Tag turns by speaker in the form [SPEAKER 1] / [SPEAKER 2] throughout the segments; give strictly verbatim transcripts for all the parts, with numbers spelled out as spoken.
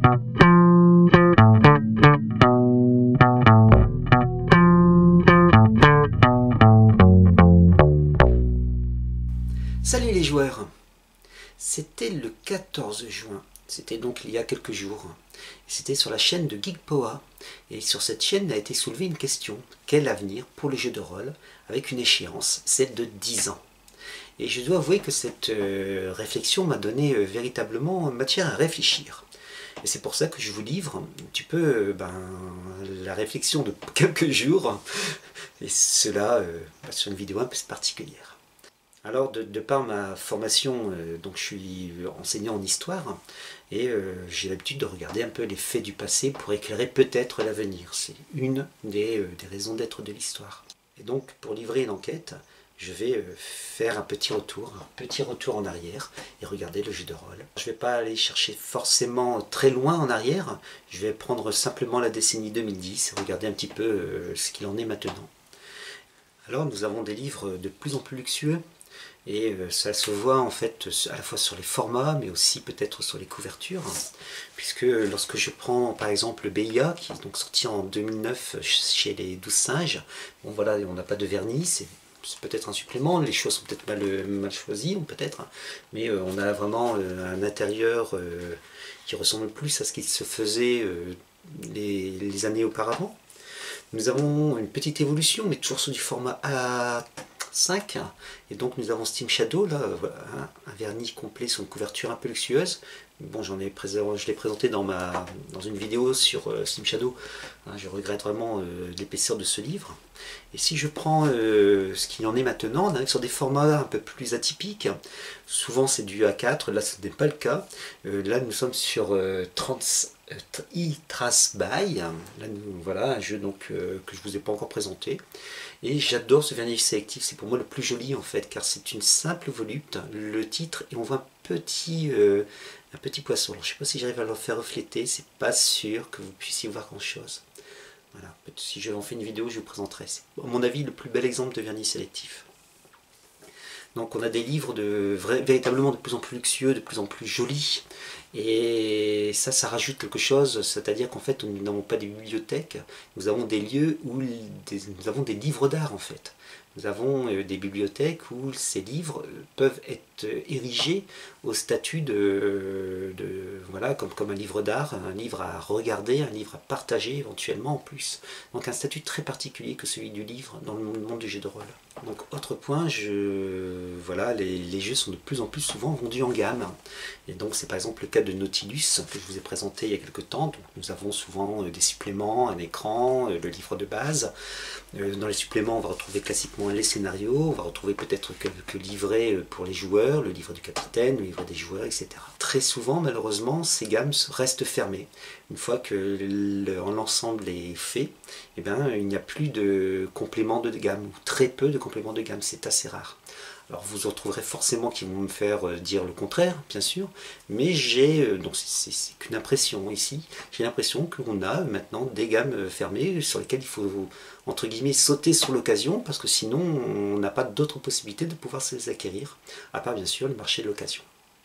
[SPEAKER 1] Salut les joueurs! C'était le quatorze juin, c'était donc il y a quelques jours. C'était sur la chaîne de Geekpoa, et sur cette chaîne a été soulevée une question: quel avenir pour les jeux de rôle avec une échéance, celle de dix ans? Et je dois avouer que cette euh, réflexion m'a donné euh, véritablement matière à réfléchir. Et c'est pour ça que je vous livre un petit peu euh, ben, la réflexion de quelques jours, et cela euh, sur une vidéo un peu particulière. Alors, de, de par ma formation, euh, donc je suis enseignant en histoire, et euh, j'ai l'habitude de regarder un peu les faits du passé pour éclairer peut-être l'avenir. C'est une des, euh, des raisons d'être de l'histoire. Et donc, pour livrer une enquête, je vais euh, faire un petit retour, un petit retour en arrière, et regarder le jeu de rôle. Je ne vais pas aller chercher forcément très loin en arrière, je vais prendre simplement la décennie deux mille dix, et regarder un petit peu euh, ce qu'il en est maintenant. Alors, nous avons des livres de plus en plus luxueux, et ça se voit en fait à la fois sur les formats, mais aussi peut-être sur les couvertures, puisque lorsque je prends par exemple B I A, qui est donc sorti en deux mille neuf chez les douze singes, bon voilà, on n'a pas de vernis, c'est peut-être un supplément, les choses sont peut-être mal, mal choisies, peut-être, mais on a vraiment un intérieur qui ressemble plus à ce qui se faisait les, les années auparavant. Nous avons une petite évolution, mais toujours sur du format A cinq, et donc nous avons Steam Shadow, là, voilà, un vernis complet sur une couverture un peu luxueuse. Bon, j'en ai présent, je l'ai présenté dans, ma, dans une vidéo sur euh, Steam Shadow, hein, je regrette vraiment euh, l'épaisseur de ce livre. Et si je prends euh, ce qu'il en est maintenant, on est sur des formats un peu plus atypiques, souvent c'est du A quatre, là ce n'est pas le cas, euh, là nous sommes sur euh, trente e-Trace by, là nous, voilà un jeu donc, euh, que je ne vous ai pas encore présenté. Et j'adore ce vernis sélectif, c'est pour moi le plus joli en fait, car c'est une simple volute, le titre, et on voit un petit, euh, un petit poisson. Alors, je ne sais pas si j'arrive à le faire refléter, c'est pas sûr que vous puissiez voir grand chose. Voilà, si je en fais une vidéo, je vous présenterai. C'est à mon avis le plus bel exemple de vernis sélectif. Donc on a des livres de, vrai, véritablement de plus en plus luxueux, de plus en plus jolis. Et ça, ça rajoute quelque chose, c'est-à-dire qu'en fait, nous n'avons pas des bibliothèques, nous avons des lieux où des, nous avons des livres d'art en fait. Nous avons euh, des bibliothèques où ces livres peuvent être érigés au statut de, de voilà, comme, comme un livre d'art, un livre à regarder, un livre à partager éventuellement en plus. Donc un statut très particulier que celui du livre dans le monde du jeu de rôle. Donc autre point, je, voilà, les, les jeux sont de plus en plus souvent vendus en gamme. Et donc c'est par exemple le cas de Nautilus que je vous ai présenté il y a quelques temps. Donc, nous avons souvent des suppléments, un écran, le livre de base. Dans les suppléments, on va retrouver classiquement les scénarios, on va retrouver peut-être quelques livrets pour les joueurs, le livre du capitaine, le livre des joueurs, et cetera. Très souvent, malheureusement, ces gammes restent fermées. Une fois que l'ensemble est fait, eh bien, il n'y a plus de compléments de gamme, ou très peu de compléments de gamme, c'est assez rare. Alors vous en retrouverez forcément qui vont me faire dire le contraire, bien sûr, mais j'ai, donc c'est qu'une impression ici, j'ai l'impression qu'on a maintenant des gammes fermées sur lesquelles il faut, entre guillemets, sauter sur l'occasion, parce que sinon on n'a pas d'autre possibilité de pouvoir se les acquérir, à part bien sûr le marché de l'occasion.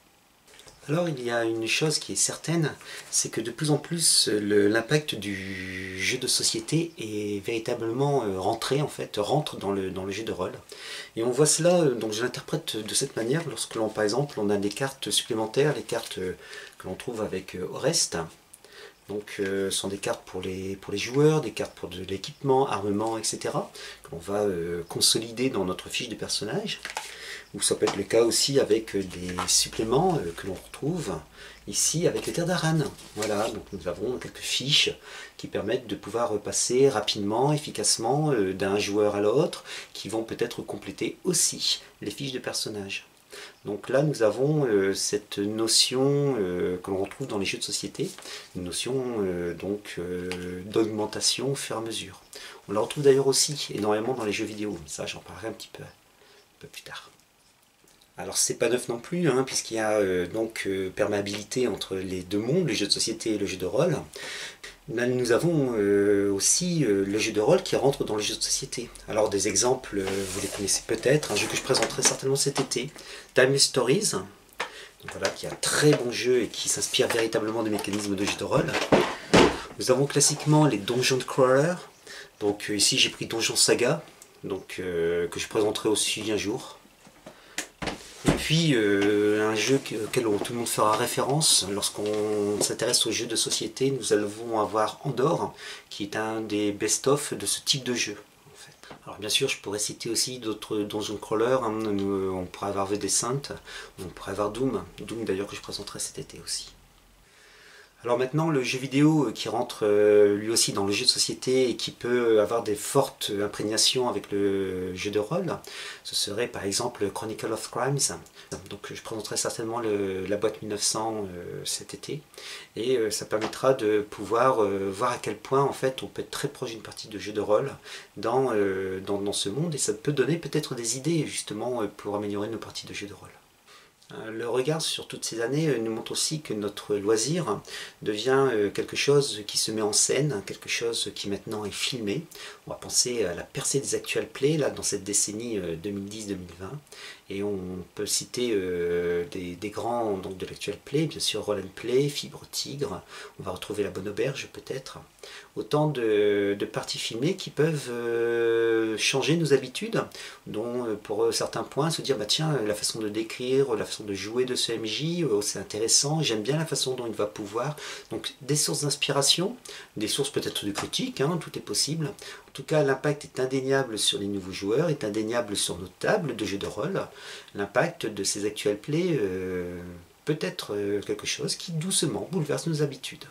[SPEAKER 1] Alors il y a une chose qui est certaine, c'est que de plus en plus l'impact du jeu de société est véritablement rentré en fait, rentre dans le, dans le jeu de rôle. Et on voit cela, donc je l'interprète de cette manière, lorsque l'on par exemple on a des cartes supplémentaires, les cartes que l'on trouve avec Orest. Donc euh, ce sont des cartes pour les, pour les joueurs, des cartes pour de l'équipement, armement, et cetera. Que l'on va euh, consolider dans notre fiche de personnage. Ou ça peut être le cas aussi avec des suppléments euh, que l'on retrouve ici avec les terres d'Aran. Voilà, donc nous avons quelques fiches qui permettent de pouvoir passer rapidement, efficacement euh, d'un joueur à l'autre, qui vont peut-être compléter aussi les fiches de personnage. Donc là nous avons euh, cette notion euh, que l'on retrouve dans les jeux de société, une notion euh, donc euh, d'augmentation au fur et à mesure. On la retrouve d'ailleurs aussi énormément dans les jeux vidéo, mais ça j'en parlerai un petit peu, un peu plus tard. Alors c'est pas neuf non plus, hein, puisqu'il y a euh, donc euh, perméabilité entre les deux mondes, le jeu de société et le jeu de rôle. Là nous avons euh, aussi euh, le jeu de rôle qui rentre dans le jeu de société. Alors des exemples, euh, vous les connaissez peut-être, un jeu que je présenterai certainement cet été, Timeless Stories. Donc voilà, qui est un très bon jeu et qui s'inspire véritablement des mécanismes de jeu de rôle. Nous avons classiquement les Dungeon Crawler. Donc euh, ici j'ai pris Donjon Saga, donc, euh, que je présenterai aussi un jour. Et puis euh, un jeu auquel tout le monde fera référence lorsqu'on s'intéresse aux jeux de société, nous allons avoir Andor, qui est un des best-of de ce type de jeu. En fait. Alors bien sûr, je pourrais citer aussi d'autres Dungeon Crawler, hein. On pourrait avoir The Descent, on pourrait avoir Doom, Doom d'ailleurs que je présenterai cet été aussi. Alors maintenant, le jeu vidéo qui rentre euh, lui aussi dans le jeu de société et qui peut avoir des fortes imprégnations avec le jeu de rôle, ce serait par exemple Chronicle of Crimes. Donc je présenterai certainement le, la boîte mille neuf cents euh, cet été, et euh, ça permettra de pouvoir euh, voir à quel point en fait on peut être très proche d'une partie de jeu de rôle dans, euh, dans, dans ce monde, et ça peut donner peut-être des idées justement pour améliorer nos parties de jeu de rôle. Le regard sur toutes ces années nous montre aussi que notre loisir devient quelque chose qui se met en scène, quelque chose qui maintenant est filmé. On va penser à la percée des actual play là, dans cette décennie deux mille dix deux mille vingt. Et on peut citer euh, des, des grands donc, de l'actual play, bien sûr Roll and Play, Fibre Tigre, on va retrouver La Bonne Auberge peut-être. Autant de, de parties filmées qui peuvent euh, changer nos habitudes, dont pour certains points se dire bah tiens, la façon de décrire, la façon de jouer de ce M J, oh, c'est intéressant, j'aime bien la façon dont il va pouvoir. Donc des sources d'inspiration, des sources peut-être de critique, hein, tout est possible. En tout cas, l'impact est indéniable sur les nouveaux joueurs, est indéniable sur nos tables de jeux de rôle. L'impact de ces actual play euh, peut être euh, quelque chose qui doucement bouleverse nos habitudes.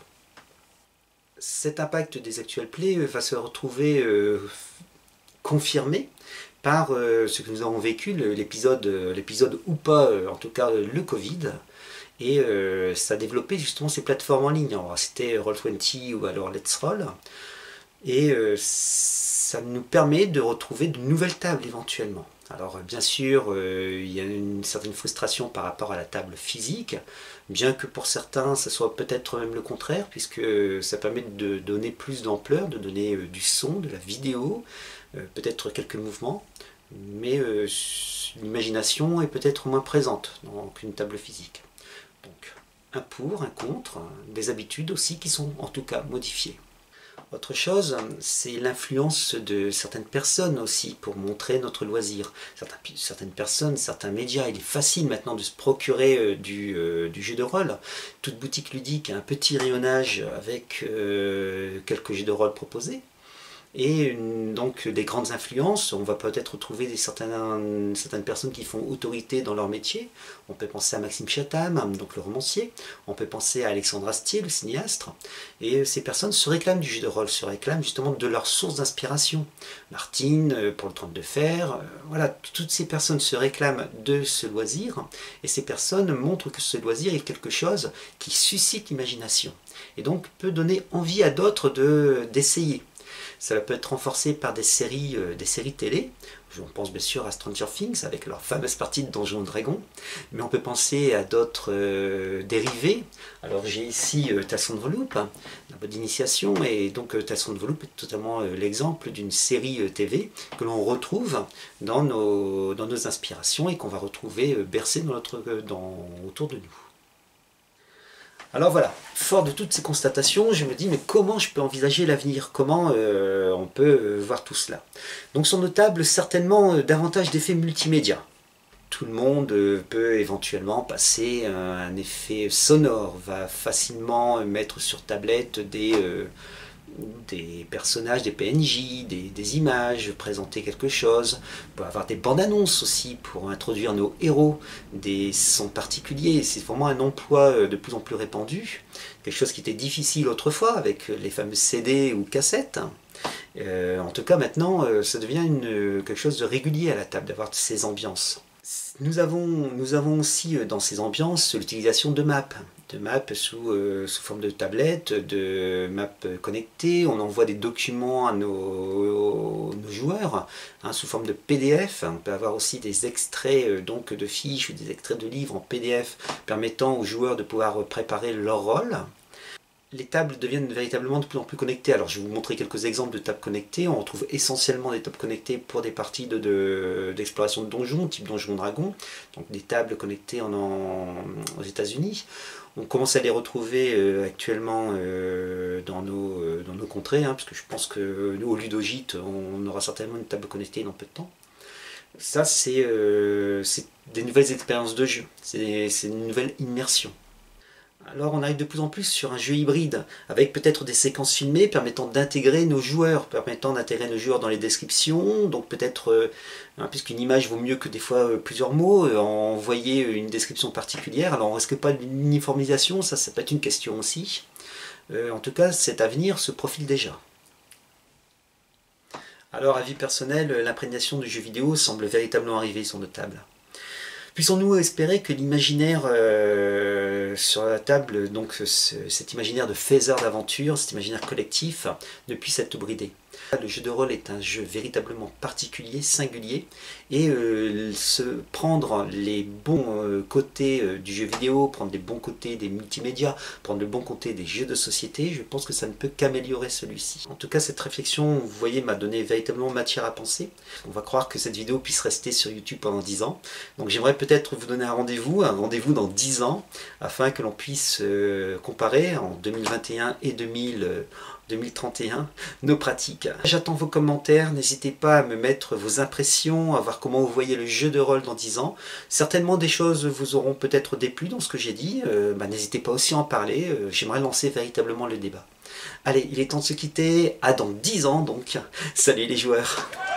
[SPEAKER 1] Cet impact des actual play euh, va se retrouver euh, confirmé par euh, ce que nous avons vécu, l'épisode l'épisode ou pas, euh, en tout cas euh, le Covid. Et euh, ça a développé justement ces plateformes en ligne. C'était Roll vingt ou alors Let's Roll. Et euh, ça nous permet de retrouver de nouvelles tables éventuellement. Alors bien sûr, euh, il y a une certaine frustration par rapport à la table physique, bien que pour certains, ça soit peut-être même le contraire, puisque ça permet de donner plus d'ampleur, de donner euh, du son, de la vidéo, euh, peut-être quelques mouvements, mais euh, l'imagination est peut-être moins présente qu'une table physique. Donc un pour, un contre, des habitudes aussi qui sont en tout cas modifiées. Autre chose, c'est l'influence de certaines personnes aussi pour montrer notre loisir. Certaines, certaines personnes, certains médias, il est facile maintenant de se procurer euh, du, euh, du jeu de rôle. Toute boutique ludique a un petit rayonnage avec euh, quelques jeux de rôle proposés. Et une, donc des grandes influences, on va peut-être retrouver des, certaines, certaines personnes qui font autorité dans leur métier. On peut penser à Maxime Chatham, donc le romancier. On peut penser à Alexandre Astier, le cinéaste. Et ces personnes se réclament du jeu de rôle, se réclament justement de leur source d'inspiration. Martine, pour le trône de fer, voilà, toutes ces personnes se réclament de ce loisir. Et ces personnes montrent que ce loisir est quelque chose qui suscite l'imagination. Et donc peut donner envie à d'autres d'essayer. Ça peut être renforcé par des séries, euh, des séries télé. On pense bien sûr à Stranger Things avec leur fameuse partie de Donjons et Dragons, mais on peut penser à d'autres euh, dérivés. Alors j'ai ici euh, Tales of the Loop, hein, la mode d'initiation, et donc euh, Tales of the Loop est totalement euh, l'exemple d'une série euh, T V que l'on retrouve dans nos, dans nos inspirations et qu'on va retrouver euh, bercé dans notre, euh, dans, autour de nous. Alors voilà, fort de toutes ces constatations, je me dis mais comment je peux envisager l'avenir? Comment euh, on peut euh, voir tout cela? Donc sont notables certainement euh, davantage d'effets multimédia. Tout le monde euh, peut éventuellement passer un, un effet sonore, va facilement mettre sur tablette des, euh, des personnages, des P N J, des, des images, présenter quelque chose. On peut avoir des bandes annonces aussi pour introduire nos héros, des sons particuliers. C'est vraiment un emploi de plus en plus répandu. Quelque chose qui était difficile autrefois avec les fameux C D ou cassettes. Euh, en tout cas maintenant, ça devient une, quelque chose de régulier à la table, d'avoir ces ambiances. Nous avons, nous avons aussi dans ces ambiances l'utilisation de maps. de maps sous, euh, sous forme de tablettes, de maps connectées. On envoie des documents à nos, nos joueurs hein, sous forme de P D F. On peut avoir aussi des extraits euh, donc de fiches ou des extraits de livres en P D F permettant aux joueurs de pouvoir préparer leur rôle. les tables deviennent véritablement de plus en plus connectées. Alors je vais vous montrer quelques exemples de tables connectées. On retrouve essentiellement des tables connectées pour des parties d'exploration de, de, de donjons, type Donjon Dragon, donc des tables connectées en, en, aux États-Unis. On commence à les retrouver euh, actuellement euh, dans, nos, euh, dans nos contrées, hein, parce que je pense que nous, au Ludogite, on aura certainement une table connectée dans peu de temps. Ça, c'est euh, des nouvelles expériences de jeu, c'est une nouvelle immersion. Alors on arrive de plus en plus sur un jeu hybride, avec peut-être des séquences filmées permettant d'intégrer nos joueurs, permettant d'intégrer nos joueurs dans les descriptions, donc peut-être, euh, hein, puisqu'une image vaut mieux que des fois euh, plusieurs mots, euh, envoyer une description particulière. Alors on ne risque pas de l'uniformisation, ça, ça peut être une question aussi. Euh, en tout cas, cet avenir se profile déjà. Alors, avis personnel, l'imprégnation du jeu vidéo semble véritablement arriver sur nos tables. Puissons-nous espérer que l'imaginaire euh, sur la table, donc ce, cet imaginaire de faiseur d'aventure, cet imaginaire collectif, ne puisse être bridé. Le jeu de rôle est un jeu véritablement particulier, singulier, et euh, se prendre les bons euh, côtés euh, du jeu vidéo, prendre les bons côtés des multimédias, prendre le bon côté des jeux de société, je pense que ça ne peut qu'améliorer celui-ci. En tout cas, cette réflexion, vous voyez, m'a donné véritablement matière à penser. On va croire que cette vidéo puisse rester sur YouTube pendant dix ans. Donc j'aimerais peut-être vous donner un rendez-vous, un rendez-vous dans dix ans, afin que l'on puisse euh, comparer en deux mille vingt et un et deux mille trente et un nos pratiques. J'attends vos commentaires, n'hésitez pas à me mettre vos impressions, à voir comment vous voyez le jeu de rôle dans dix ans. Certainement des choses vous auront peut-être déplu dans ce que j'ai dit, euh, bah, n'hésitez pas aussi à en parler, euh, j'aimerais lancer véritablement le débat. Allez, il est temps de se quitter, à dans dix ans donc, salut les joueurs.